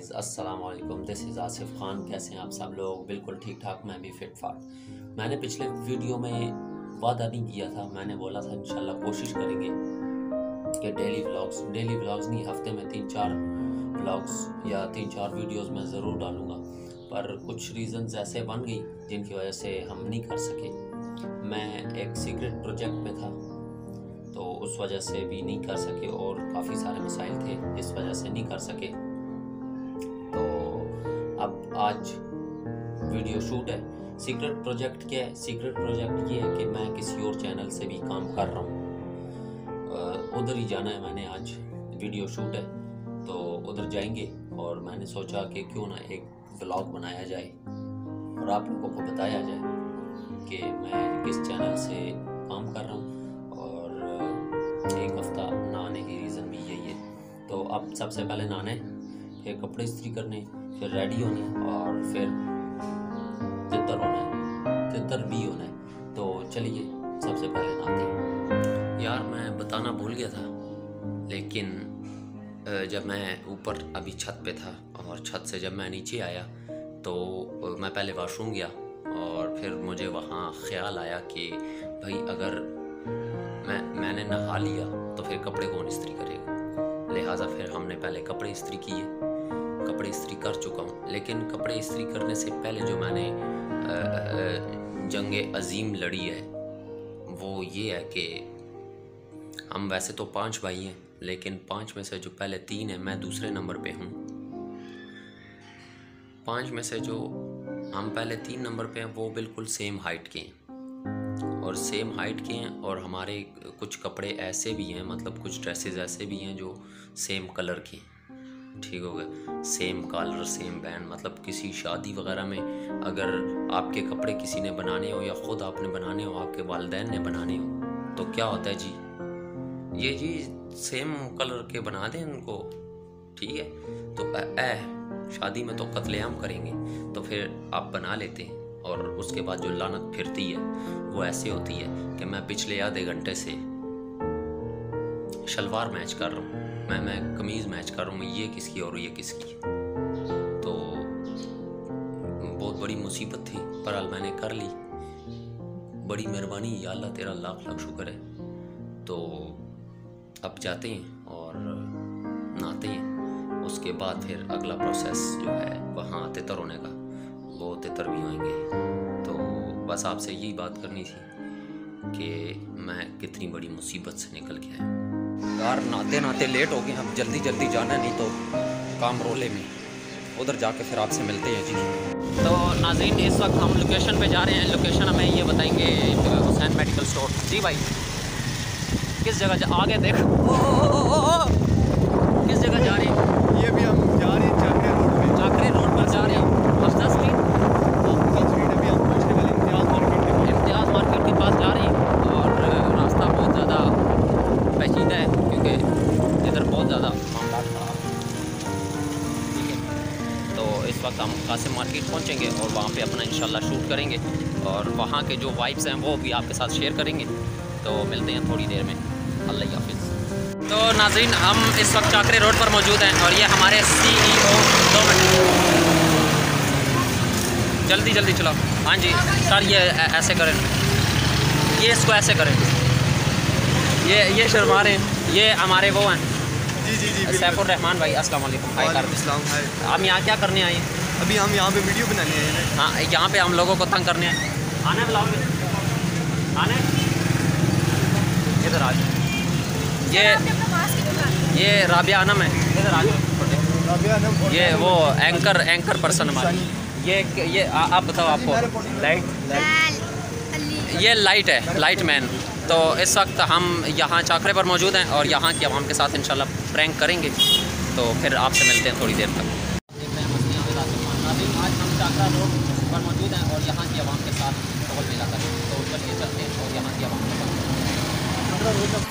Guys, अस्सलाम वालेकुम। This is Asif Khan. कैसे हैं आप सब लोग? बिल्कुल ठीक ठाक, मैं भी फिट फाट। मैंने पिछले वीडियो में वादा नहीं किया था, मैंने बोला था इंशाल्लाह कोशिश करेंगे कि डेली व्लॉग्स नहीं, हफ्ते में 3-4 व्लॉग्स या 3-4 वीडियोस मैं ज़रूर डालूँगा। पर कुछ रीज़न्स ऐसे बन गई जिनकी वजह से हम नहीं कर सके। मैं एक सीक्रेट प्रोजेक्ट में था तो उस वजह से भी नहीं कर सके, और काफ़ी सारे मसाइल थे जिस वजह से नहीं कर सके। तो अब आज वीडियो शूट है। सीक्रेट प्रोजेक्ट क्या है? सीक्रेट प्रोजेक्ट ये है कि मैं किसी और चैनल से भी काम कर रहा हूँ, उधर ही जाना है। मैंने आज वीडियो शूट है तो उधर जाएंगे, और मैंने सोचा कि क्यों ना एक व्लॉग बनाया जाए और आप लोगों को बताया जाए कि मैं किस चैनल से काम कर रहा हूँ। एक हफ़्ता ना आने की रीज़न भी यही है। तो अब सबसे पहले नहाने, फिर कपड़े इस्त्री करने, फिर रेडी होने, और फिर तितर भी होना है। तो चलिए सबसे पहले नहाते हैं। यार मैं बताना भूल गया था, लेकिन जब मैं ऊपर अभी छत पे था और छत से जब मैं नीचे आया तो मैं पहले वॉशरूम गया, और फिर मुझे वहाँ ख्याल आया कि भाई अगर मैंने नहा लिया तो फिर कपड़े कौन इस्त्री करेगा। लिहाजा फिर हमने पहले कपड़े इस्त्री किए। कपड़े इस्त्री कर चुका हूँ, लेकिन कपड़े इस्त्री करने से पहले जो मैंने जंगे अजीम लड़ी है वो ये है कि हम वैसे तो 5 भाई हैं, लेकिन 5 में से जो पहले 3 हैं, मैं दूसरे नंबर पे हूँ। 5 में से जो हम पहले 3 नंबर पे हैं वो बिल्कुल सेम हाइट के हैं, और सेम हाइट के हैं। और हमारे कुछ कपड़े ऐसे भी हैं, मतलब कुछ ड्रेसेस ऐसे भी हैं जो सेम कलर के हैं। ठीक हो गया, सेम कलर सेम बैंड। मतलब किसी शादी वगैरह में अगर आपके कपड़े किसी ने बनाने हो या ख़ुद आपने बनाने हो, आपके वालिदैन ने बनाने हो, तो क्या होता है जी, ये जी सेम कलर के बना दें उनको, ठीक है। तो शादी में तो कत्लेआम करेंगे, तो फिर आप बना लेते हैं। और उसके बाद जो लानत फिरती है वो ऐसे होती है कि मैं पिछले आधे घंटे से शलवार मैच कर रहा हूँ, मैं कमीज़ मैच कर रहा हूँ, ये किसकी और ये किसकी। तो बहुत बड़ी मुसीबत थी, पर हाल मैंने कर ली। बड़ी मेहरबानी, या अल्लाह तेरा लाख लाख शुक्र है। तो अब जाते हैं और नहाते हैं। उसके बाद फिर अगला प्रोसेस जो है वहाँ तितर होने का, वो तितर भी होंगे। तो बस आपसे यही बात करनी थी कि मैं कितनी बड़ी मुसीबत से निकल के आया। यार नहाते नहाते लेट हो गए, अब जल्दी जल्दी जाना है, नहीं तो काम रोले में। उधर जाके फिर आपसे मिलते हैं जी। तो नाज़रीन, इस वक्त हम लोकेशन पे जा रहे हैं। लोकेशन हमें ये बताएंगे हुसैन मेडिकल स्टोर। जी भाई, किस जगह आगे देख, किस जगह जा रहे हैं? ये भी हम जा रहे हैं चाकरे रोड पे। चाकरे रोड पर जा रहे हैं। अफजल स्ट्रीट अभी हम पहुंचने वाले इम्तियाज़ मार्केट के पास जा रहे हैं। और रास्ता बहुत ज़्यादा पेचीदा है क्योंकि इधर बहुत ज़्यादा मामला खराब है, ठीक है। तो इस वक्त हम कासिम मार्केट पहुंचेंगे और वहाँ पे अपना इंशाल्लाह शूट करेंगे, और वहाँ के जो वाइब्स हैं वो भी आपके साथ शेयर करेंगे। तो मिलते हैं थोड़ी देर में। अल्लाह हाफिज़। तो नाज़रीन, हम इस वक्त चाकरे रोड पर मौजूद हैं, और ये हमारे CEO 2 मिनट जल्दी जल्दी चलो। हाँ जी सर, ये ऐसे करें, ये इसको ऐसे करें। ये शर्मा रहे हैं, ये हमारे वो हैं जी सैफुर रहमान भाई। अस्सलाम वालेकुम। हम यहाँ क्या करने आए हैं? अभी हम यहाँ पे वीडियो बनाने आए हैं। हाँ, यहाँ पे हम लोगों को तंग करने आए। आने ब्लॉग में आने, इधर आ जाओ। ये राबिया अनम है, इधर आ जाओ। ये वो एंकर पर्सन हमारे। ये आप बताओ, आपको ये लाइट है, लाइट मैन। तो इस वक्त हम यहाँ चाकरे पर मौजूद हैं और यहाँ की आवाम के साथ इंशाल्लाह प्रैंक करेंगे। तो फिर आपसे मिलते हैं थोड़ी देर तक। आज हम चाकरा रोड पर मौजूद हैं और यहाँ की आवाम के साथ टहल मिला कर, तो चलिए चलते हैं और यहाँ की आवाम के साथ।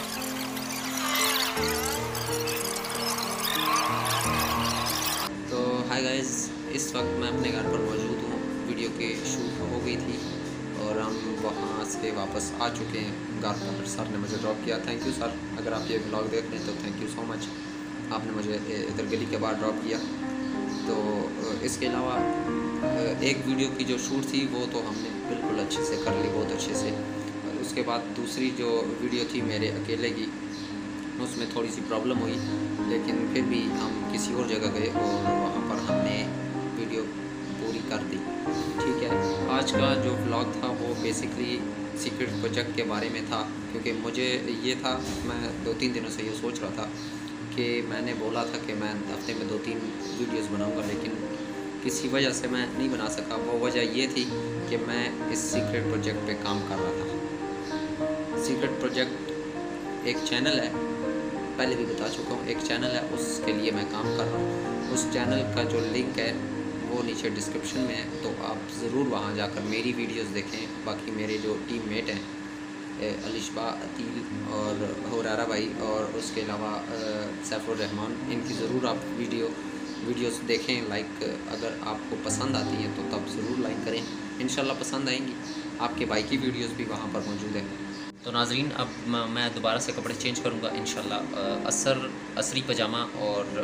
तो हाय गाइस, इस वक्त मैं अपने घर पर मौजूद हूँ। वीडियो की शूट हो गई थी और हम वहाँ से वापस आ चुके हैं घर पर। सर ने मुझे ड्रॉप किया, थैंक यू सर। अगर आप ये व्लॉग देख रहे हैं तो थैंक यू सो मच, आपने मुझे इधर गली के बाहर ड्रॉप किया। तो इसके अलावा एक वीडियो की जो शूट थी वो तो हमने बिल्कुल अच्छे से कर ली, बहुत अच्छे से। और उसके बाद दूसरी जो वीडियो थी मेरे अकेले की, उसमें थोड़ी सी प्रॉब्लम हुई, लेकिन फिर भी हम किसी और जगह गए और वहाँ पर हमने वीडियो पूरी कर दी। ठीक है, आज का जो व्लॉग था वो बेसिकली सीक्रेट प्रोजेक्ट के बारे में था, क्योंकि मुझे ये था, मैं 2-3 दिनों से ये सोच रहा था कि मैंने बोला था कि मैं हफ्ते में 2-3 वीडियोस बनाऊंगा, लेकिन किसी वजह से मैं नहीं बना सका। वो वजह ये थी कि मैं इस सीक्रेट प्रोजेक्ट पे काम कर रहा था। सीक्रेट प्रोजेक्ट एक चैनल है, पहले भी बता चुका हूँ, एक चैनल है, उसके लिए मैं काम कर रहा हूँ। उस चैनल का जो लिंक है वो नीचे डिस्क्रिप्शन में है, तो आप ज़रूर वहाँ जाकर मेरी वीडियोस देखें। बाकी मेरे जो टीममेट हैं अलिशबा, अतील और हुरारा भाई, और उसके अलावा सैफुर रहमान, इनकी ज़रूर आप वीडियोस देखें। लाइक अगर आपको पसंद आती हैं तो तब ज़रूर लाइक करें, इंशाल्लाह पसंद आएंगी। आपके भाई की वीडियोस भी वहाँ पर मौजूद है। तो नाजरीन, अब मैं दोबारा से कपड़े चेंज करूँगा इंशाल्लाह। असरी पजामा और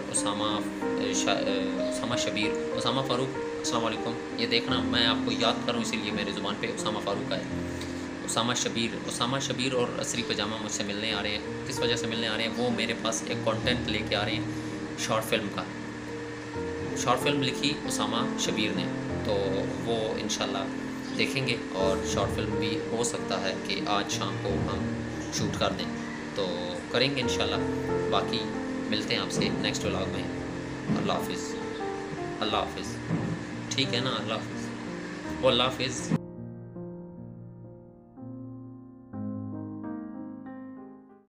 उसामा शबीर, उसामा फ़ारूक, अस्सलाम वालेकुम। ये देखना, मैं आपको याद करूँ इसीलिए मेरे ज़ुबान पे उसामा फ़ारूक का है। उसामा शबीर और असरी पजामा मुझसे मिलने आ रहे हैं। किस वजह से मिलने आ रहे हैं? वो मेरे पास एक कंटेंट लेके आ रहे हैं शॉर्ट फिल्म का। शॉर्ट फिल्म लिखी उसामा शबीर ने, तो वो इंशाल्लाह देखेंगे, और शॉर्ट फिल्म भी हो सकता है कि आज शाम को हम शूट कर दें, तो करेंगे इंशाल्लाह। बाकी मिलते हैं आपसे नेक्स्ट व्लॉग में। अल्लाह हाफिज़। ठीक है ना? अल्लाह हाफिज़।